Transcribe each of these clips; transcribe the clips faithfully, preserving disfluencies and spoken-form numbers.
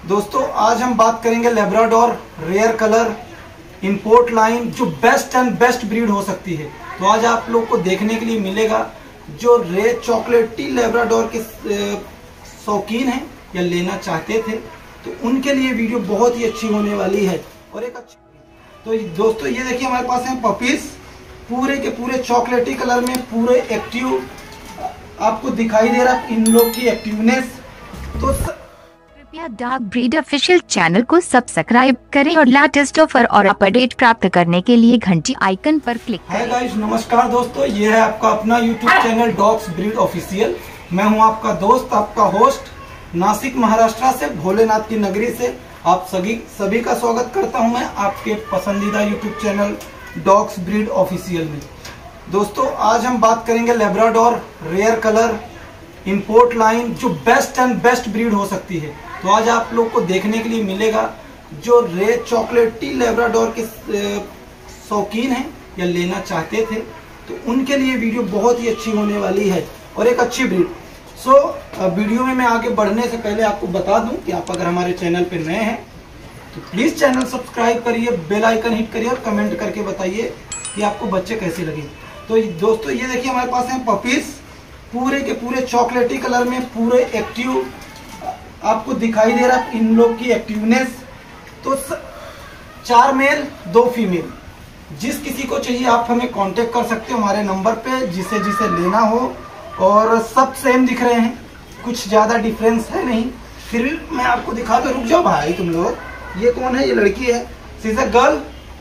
दोस्तों आज हम बात करेंगे Labrador rare colour import line जो बेस्ट एंड बेस्ट ब्रीड हो सकती है। तो आज आप लोग को देखने के लिए मिलेगा जो रेयर चॉकलेटी लेब्राडोर के शौकीन हैं या लेना चाहते थे तो उनके लिए वीडियो बहुत ही अच्छी होने वाली है। और एक अच्छी तो दोस्तों ये देखिए हमारे पास हैं पपीज पूरे के पूरे चॉकलेटी कलर में, पूरे एक्टिव आपको दिखाई दे रहा है इन लोग की एक्टिवनेस। तो कृपया डॉग ब्रीड ऑफिशियल चैनल को सब्सक्राइब करें और लेटेस्ट ऑफर और अपडेट प्राप्त करने के लिए घंटी आइकन पर क्लिक करें। हाय गाइस, नमस्कार दोस्तों, ये है आपका अपना YouTube channel dogs breed official. मैं हूं आपका दोस्त, आपका होस्ट, नासिक महाराष्ट्र से, भोलेनाथ की नगरी से आप सभी सभी का स्वागत करता हूं मैं आपके पसंदीदा YouTube channel dogs breed official में। दोस्तों आज हम बात करेंगे Labrador rare colour import line जो बेस्ट एंड बेस्ट ब्रीड हो सकती है। तो आज आप लोग को देखने के लिए मिलेगा जो रेयर चॉकलेटी लेब्राडोर के शौकीन हैं या लेना चाहते थे तो उनके लिए वीडियो बहुत ही अच्छी होने वाली है और एक अच्छी ब्रीड। सो so, वीडियो में मैं आगे बढ़ने से पहले आपको बता दूं कि आप अगर हमारे चैनल पे नए हैं तो प्लीज चैनल सब्सक्राइब करिए, बेल आइकन हिट करिए और कमेंट करके बताइए कि आपको बच्चे कैसे लगे। तो दोस्तों ये देखिए हमारे पास हैं पपीज पूरे के पूरे चॉकलेटी कलर में, पूरे एक्टिव आपको दिखाई दे रहा है इन लोग की एक्टिवनेस। तो चार मेल दो फीमेल, जिस किसी को चाहिए आप हमें कांटेक्ट कर सकते हो हमारे नंबर पे, जिसे जिसे लेना हो। और सब सेम दिख रहे हैं, कुछ ज्यादा डिफरेंस है नहीं। फिर भी मैं आपको दिखा दूं, रुक जाओ भाई तुम लोग। ये कौन है? ये लड़की है, she is a girl.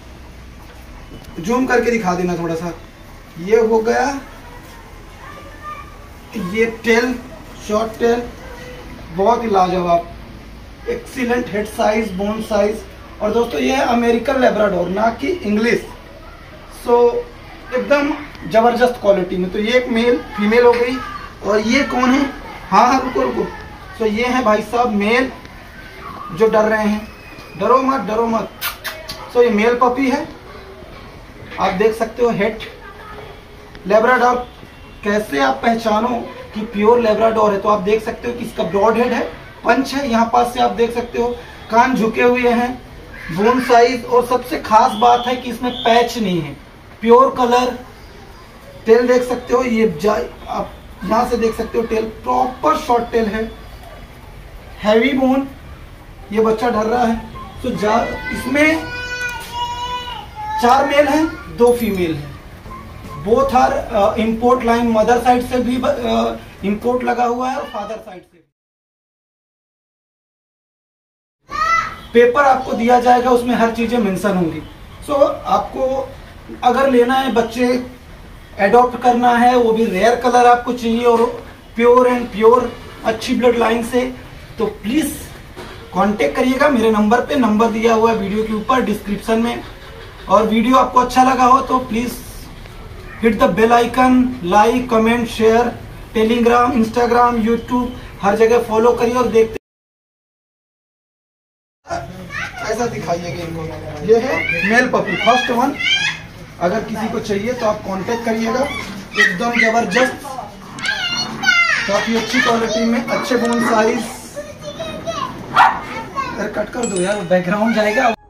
Zoom करके दिखा देना थोड़ा सा। ये हो गया, ये टेल, शॉर्ट टेल, बहुत ही लाजवाब, excellent head size, bone size. और दोस्तों ये है अमेरिकन लेब्राडोर, ना कि इंग्लिश। सो एकदम जबरदस्त क्वालिटी में। तो ये एक मेल फीमेल हो गई। और ये कौन है? हाँ हाँ रुको रुको। सो ये है भाई साहब मेल जो डर रहे हैं। डरो मत, डरो मत। सो ये मेल पपी है, आप देख सकते हो। हेड लेब्राडोर कैसे आप पहचानो कि प्योर लेब्राडोर है? तो आप देख सकते हो कि इसका ब्रॉड हेड है, पंच है, यहाँ पास से आप देख सकते हो, कान झुके हुए हैं, बोन साइज। और सबसे खास बात है कि इसमें पैच नहीं है, प्योर कलर। टेल देख सकते हो, ये आप यहाँ से देख सकते हो, टेल प्रॉपर शॉर्ट टेल है, हैवी बोन। ये बच्चा डर रहा है। तो जा इसमें चार मेल हैं, दो फीमेल हैं। Both are import line, mother side से भी इंपोर्ट uh, लगा हुआ है और फादर साइड से। पेपर आपको दिया जाएगा, उसमें हर चीजें मेंशन होंगी। सो so, आपको अगर लेना है, बच्चे एडॉप्ट करना है, वो भी रेयर कलर आपको चाहिए और प्योर एंड प्योर अच्छी ब्लड लाइन से, तो प्लीज कांटेक्ट करिएगा मेरे नंबर पे। नंबर दिया हुआ है वीडियो के ऊपर डिस्क्रिप्शन में। और वीडियो आपको अच्छा लगा हो तो please hit the bell icon, like, comment, share, Telegram, Instagram, YouTube, हर जगह फॉलो करिए और देखते ऐसा दिखाइएगा इनको। ये है मेल पपी, फर्स्ट वन। अगर किसी को चाहिए तो आप कांटेक्ट करिएगा। एकदम जबरदस्त, काफी अच्छी क्वालिटी में, अच्छे बोन साइज। कट कर दो यार, बैकग्राउंड जाएगा।